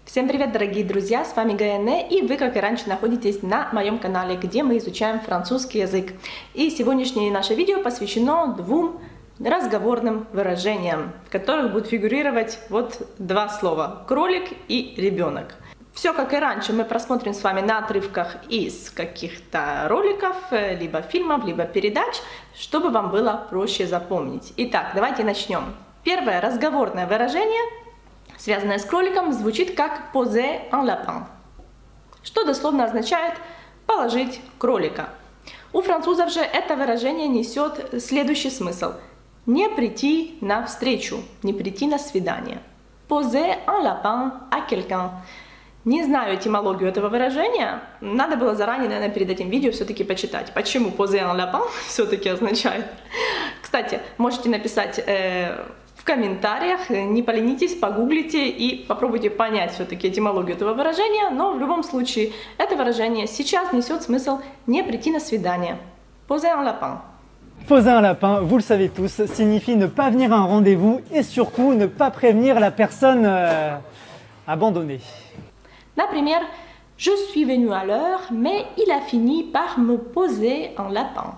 Всем привет, дорогие друзья, с вами Гаэне, и вы, как и раньше, находитесь на моем канале, где мы изучаем французский язык. И сегодняшнее наше видео посвящено двум разговорным выражениям, в которых будут фигурировать вот два слова – кролик и ребенок. Все как и раньше мы просмотрим с вами на отрывках из каких-то роликов, либо фильмов, либо передач, чтобы вам было проще запомнить. Итак, давайте начнем. Первое разговорное выражение, связанное с кроликом, звучит как «poser un lapin», что дословно означает «положить кролика». У французов же это выражение несет следующий смысл – не прийти на встречу, не прийти на свидание. «Poser un lapin à quelqu'un». Не знаю этимологию этого выражения, надо было заранее, наверное, перед этим видео все-таки почитать, почему «poser un lapin» все-таки означает. Кстати, можете написать в комментариях, не поленитесь, погуглите и попробуйте понять все-таки этимологию этого выражения, но в любом случае это выражение сейчас несет смысл не прийти на свидание. «Poser un lapin». Poser un lapin, vous le savez tous, signifie ne pas venir à un rendez-vous et surtout ne pas prévenir la personne abandonnée. Например, je suis venu à l'heure, mais il a fini par me poser un lapin.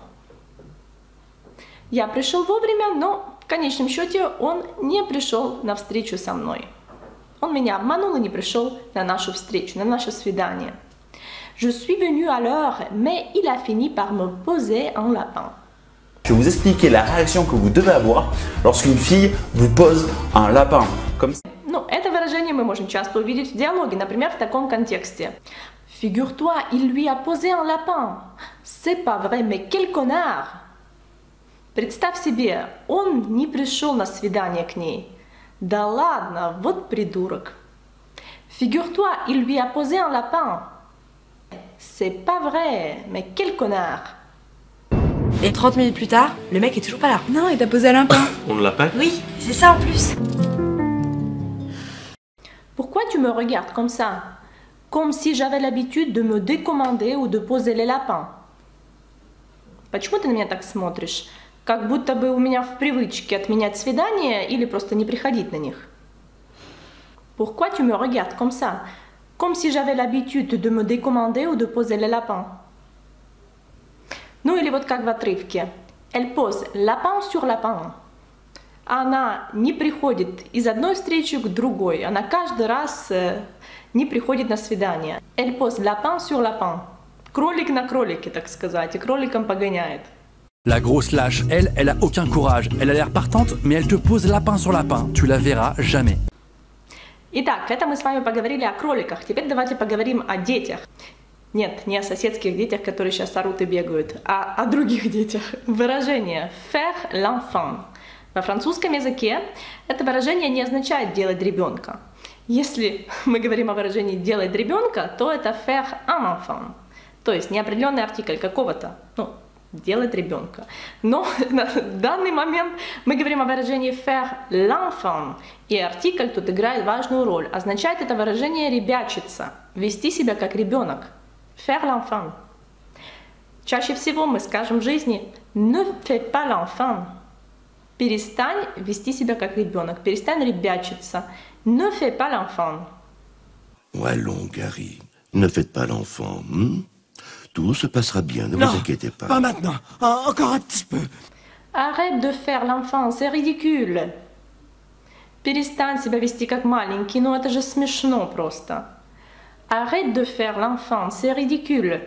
Я пришел вовремя, но в конечном счете он не пришел на встречу со мной. Он меня обманул и не пришел на нашу встречу, на наше свидание. Je suis venu à l'heure, mais il a fini par me poser un lapin. Je vais vous expliquer la réaction que vous devez avoir lorsqu'une fille vous pose un lapin. Comme ça. Ну, это выражение мы можем часто увидеть в диалоге, например, в таком контексте. Figure-toi, il lui a posé un lapin. C'est pas vrai, mais quel connard! Представь себе, он не пришел на свидание к ней. Да ладно, вот придурок. Figure-toi, il lui a posé un lapin. C'est pas vrai, mais quel connard! Et 30 minutes plus tard, le mec est toujours pas là. Non, il t'a posé un lapin. On ne l'a pas? Oui, c'est ça en plus. Pourquoi tu me regardes comme ça? Comme si j'avais l'habitude de me décommander ou de poser les lapins. Почему ты на меня так смотришь? Как будто бы у меня в привычке отменять свидания или просто не приходить на них. Pourquoi tu me regardes comme ça? Comme si j'avais l'habitude de me décommander ou de poser les lapins. Ну или вот как в отрывке. Elle pose lapin sur lapin. Она не приходит из одной встречи к другой. Она каждый раз не приходит на свидание. Elle pose lapin sur lapin. Кролик на кролике, так сказать, и кроликом погоняет. La grosse lâche, elle a aucun courage. Elle a l'air partante, mais elle te pose lapin sur lapin. Tu la verras jamais. Итак, это мы с вами поговорили о кроликах. Теперь давайте поговорим о детях. Нет, не о соседских детях, которые сейчас орут и бегают, а о других детях. Выражение «faire l'enfant». Во французском языке это выражение не означает «делать ребенка». Если мы говорим о выражении «делать ребенка», то это «faire un enfant», то есть неопределенный артикль какого-то, ну, «делать ребенка». Но на данный момент мы говорим о выражении «faire l'enfant», и артикль тут играет важную роль. Означает это выражение «ребячиться», «вести себя как ребенок». «Faire l'enfant». Чаще всего мы скажем в жизни «ne fais pas l'enfant». Перестань вести себя как ребенок, перестань ребячиться. Ne fais pas l'enfant. Oh, allons, Gary, ne faites pas l'enfant. Tout se passera bien, ne vous inquiétez pas. Pas maintenant, encore un petit peu. Arrête de faire l'enfant, c'est ridicule. Перестань себя вести как маленький, ну это же смешно просто. Arrête de faire l'enfant, c'est ridicule.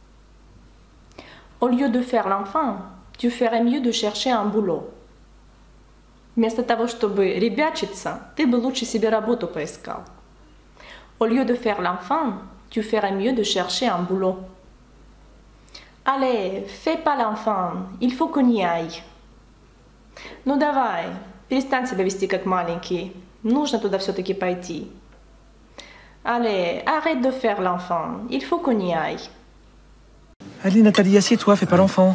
Au lieu de faire l'enfant, tu ferais mieux de chercher un boulot. Вместо того, чтобы ребячиться, ты бы лучше себе работу поискал. Au lieu de faire l'enfant, tu ferais mieux de chercher un boulot. Allez, fais pas l'enfant, il faut qu'on y aille. Ну давай, перестань себя вести как маленький, нужно туда все-таки пойти. Allez, arrête de faire l'enfant, il faut qu'on y aille. Allez Nathalie, assieds-toi, fais pas l'enfant.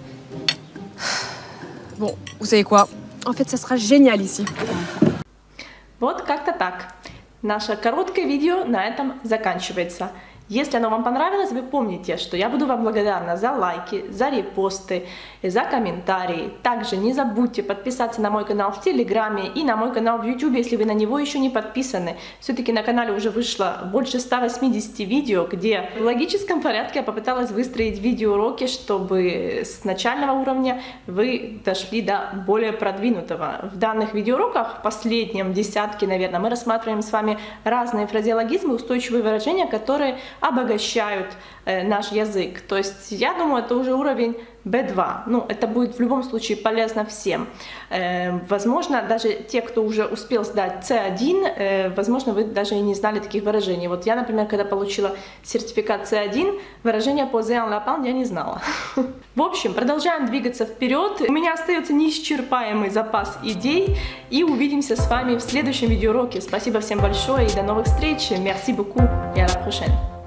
Bon, vous savez quoi? En fait, ça sera génial ici. Вот как-то так. Наше короткое видео на этом заканчивается. Если оно вам понравилось, вы помните, что я буду вам благодарна за лайки, за репосты, за комментарии. Также не забудьте подписаться на мой канал в Телеграме и на мой канал в YouTube, если вы на него еще не подписаны. Все-таки на канале уже вышло больше 180 видео, где в логическом порядке я попыталась выстроить видеоуроки, чтобы с начального уровня вы дошли до более продвинутого. В данных видеоуроках, в последнем десятке, наверное, мы рассматриваем с вами разные фразеологизмы, устойчивые выражения, которые обогащают наш язык. То есть, я думаю, это уже уровень B2. Ну, это будет в любом случае полезно всем. Возможно, даже те, кто уже успел сдать C1, возможно, вы даже и не знали таких выражений. Вот я, например, когда получила сертификат C1, выражение poser un lapin я не знала. В общем, продолжаем двигаться вперед. У меня остается неисчерпаемый запас идей. И увидимся с вами в следующем видеоуроке. Спасибо всем большое и до новых встреч. Merci beaucoup et à la prochaine.